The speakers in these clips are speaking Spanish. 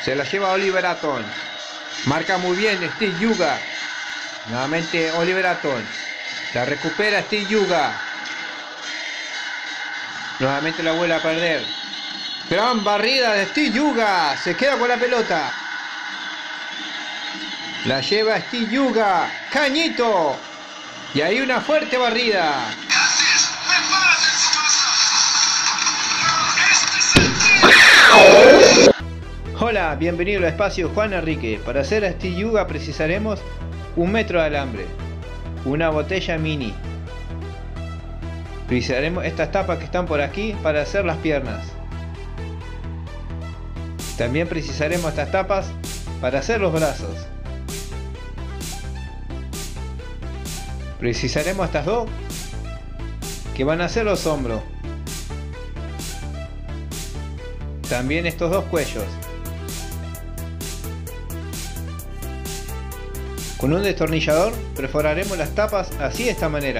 Se la lleva Oliver Atom. Marca muy bien Steve Yuga. Nuevamente Oliver Atom. La recupera Steve Yuga. Nuevamente la vuelve a perder. Gran barrida de Steve Yuga. Se queda con la pelota. La lleva Steve Yuga. Cañito. Y hay una fuerte barrida. Hola, bienvenido al espacio Juan Enrique. Para hacer a Steve Yuga precisaremos 1 metro de alambre, una botella mini. Precisaremos estas tapas que están por aquí para hacer las piernas. También precisaremos estas tapas para hacer los brazos. Precisaremos estas dos que van a hacer los hombros. También estos dos cuellos. Con un destornillador perforaremos las tapas así de esta manera.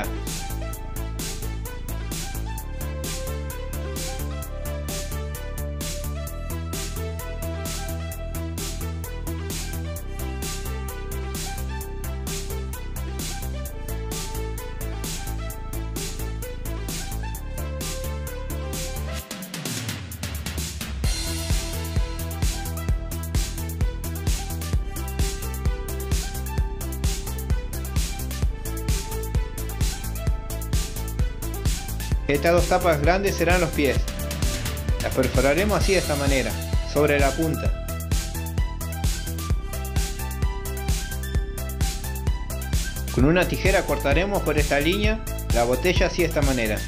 Estas dos tapas grandes serán los pies. Las perforaremos así de esta manera, sobre la punta. Con una tijera cortaremos por esta línea la botella así de esta manera.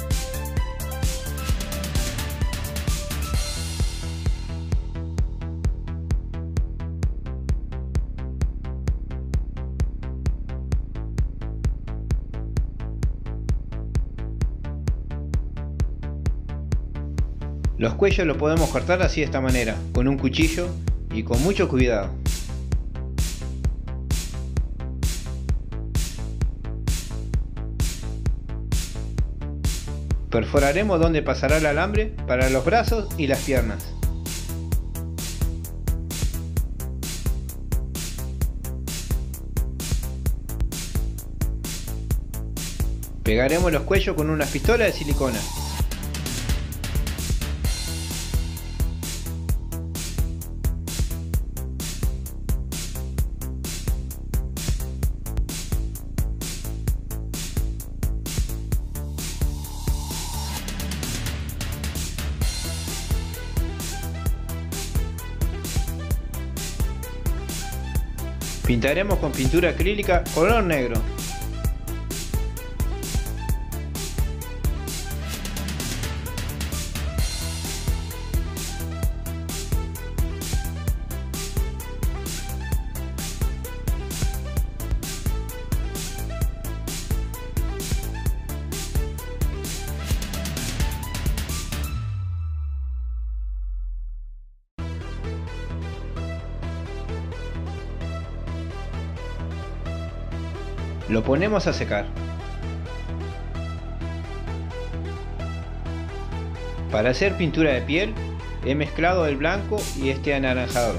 Los cuellos los podemos cortar así de esta manera, con un cuchillo y con mucho cuidado. Perforaremos donde pasará el alambre para los brazos y las piernas. Pegaremos los cuellos con unas pistolas de silicona. Pintaremos con pintura acrílica color negro. Lo ponemos a secar. Para hacer pintura de piel he mezclado el blanco y este anaranjado.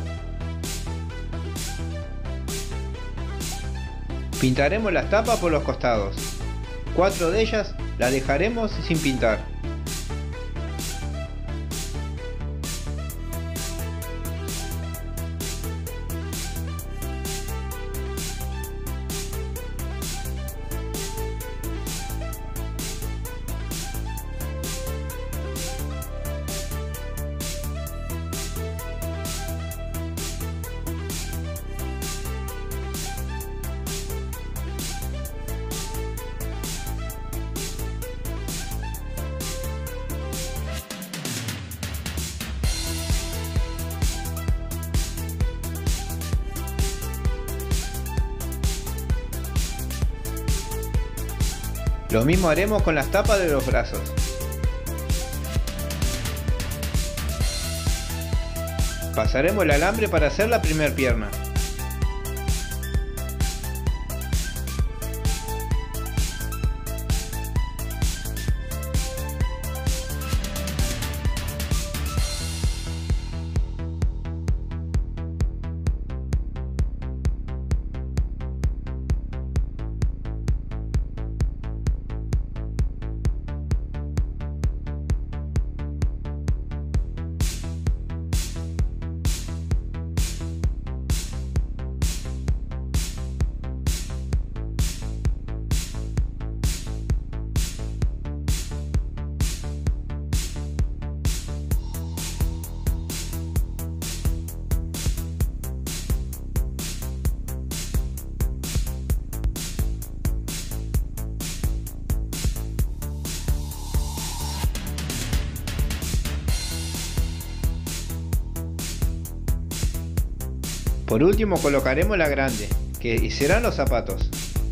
Pintaremos las tapas por los costados. 4 de ellas las dejaremos sin pintar. Lo mismo haremos con las tapas de los brazos. Pasaremos el alambre para hacer la primera pierna. Por último colocaremos la grande, que serán los zapatos.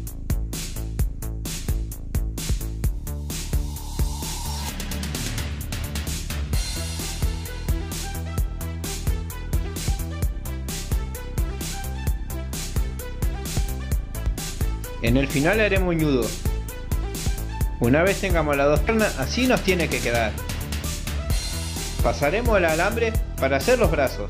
En el final haremos un nudo. Una vez tengamos las dos piernas, así nos tiene que quedar. Pasaremos el alambre para hacer los brazos.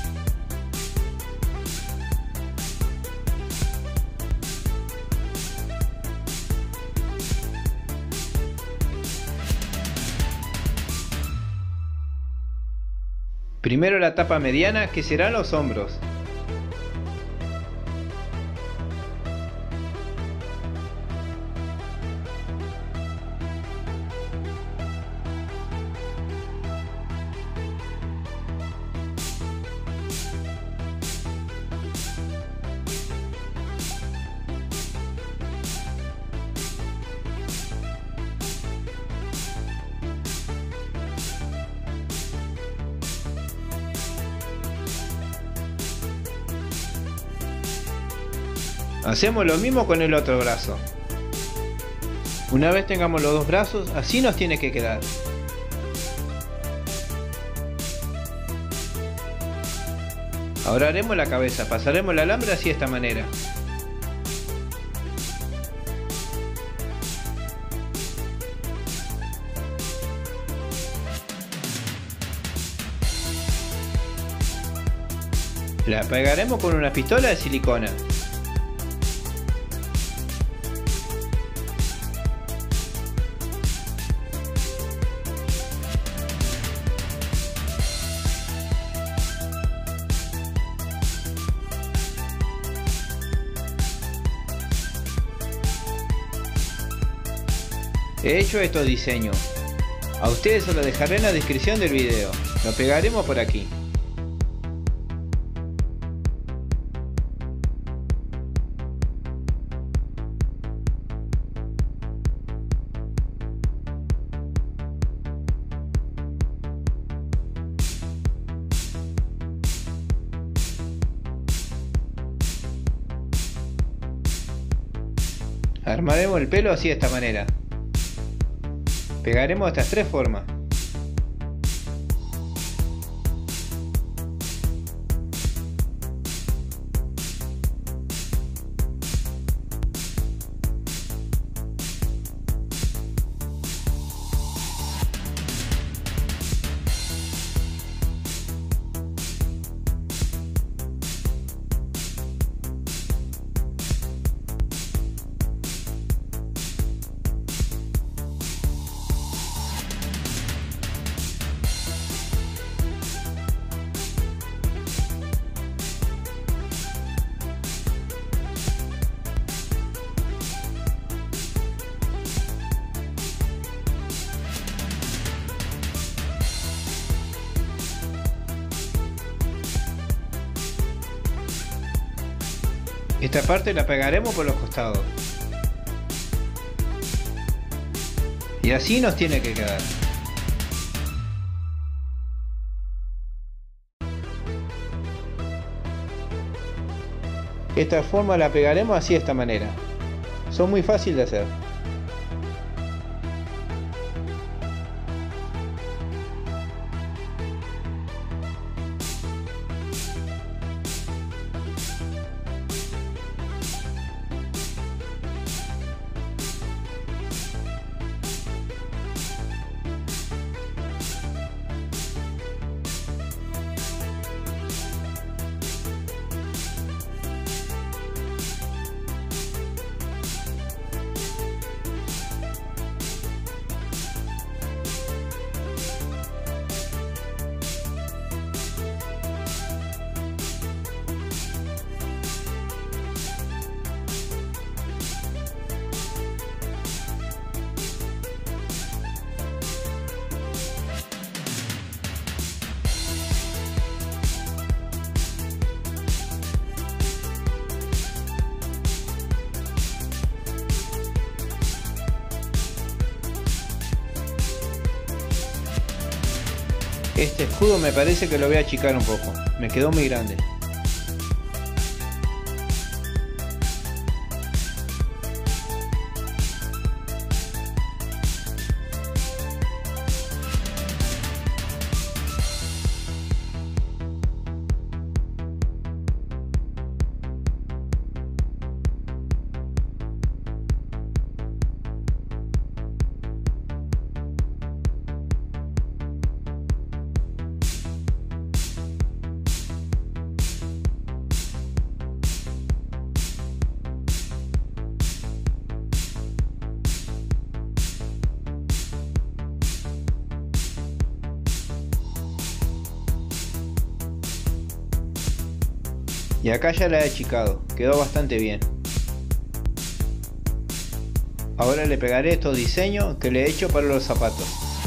Primero la tapa mediana, que serán los hombros. Hacemos lo mismo con el otro brazo. Una vez tengamos los dos brazos, así nos tiene que quedar. Ahora haremos la cabeza, pasaremos el alambre así de esta manera. La pegaremos con una pistola de silicona. He hecho estos diseños. A ustedes se los dejaré en la descripción del video. Lo pegaremos por aquí. Armaremos el pelo así de esta manera. Pegaremos estas tres formas. Esta parte la pegaremos por los costados. Y así nos tiene que quedar. Esta forma la pegaremos así de esta manera. Son muy fáciles de hacer. Este escudo me parece que lo voy a achicar un poco, me quedó muy grande. Y acá ya la he achicado, quedó bastante bien. Ahora le pegaré estos diseños que le he hecho para los zapatos.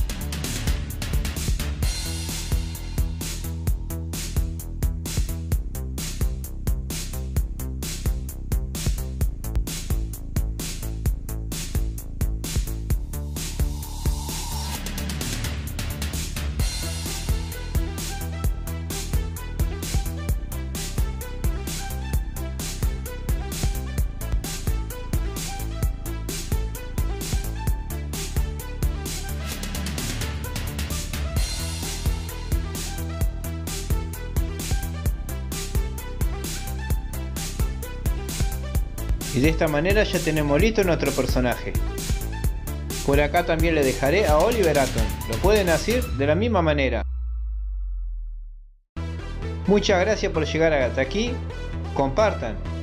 Y de esta manera ya tenemos listo nuestro personaje. Por acá también le dejaré a Oliver Atom, lo pueden hacer de la misma manera. Muchas gracias por llegar hasta aquí, compartan,